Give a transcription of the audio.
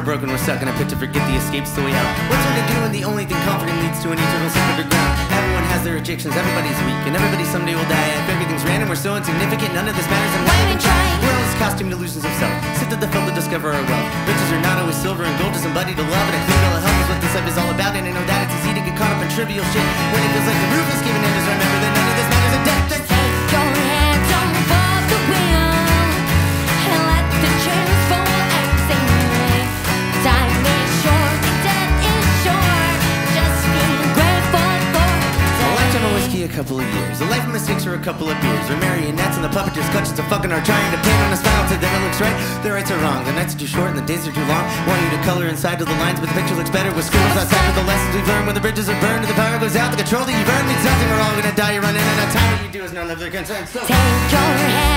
broken, we're stuck in a pit to forget the escape's the way out. What's there to do when the only thing comforting leads to an eternal sleep underground? Everyone has their addictions, everybody's weak, and everybody someday will die. If everything's random, we're so insignificant, none of this matters, and why even try? We're all this costume illusions of self, sifted the film to discover our wealth. Riches are not always silver and gold, just somebody to love, and I think it'll help us what this life is all about. And I know that it's easy to get caught up in trivial shit when it feels like the roof is giving in. Just remember that none of this matters, and death is take your hands off the wheel and let the chains fall exhaling. Time is short, death is short. Just be grateful for a lifetime of whiskey, a couple of years. A life of mistakes for a couple of beers. We're marionettes and the puppeters clutches of fucking are trying to paint on a smile to them it looks right. The rights are wrong, the nights are too short and the days are too long. Want you to color inside of the lines, but the picture looks better with schools outside of the lessons we've learned. When the bridges are burned and the power goes out, the control that you've earned means nothing. We're all gonna die, you're running out of time. What you do is none of their concern. So take your hand